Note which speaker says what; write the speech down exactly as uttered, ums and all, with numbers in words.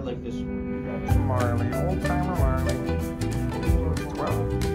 Speaker 1: like this one.
Speaker 2: Marley, old timer Marley. twelve.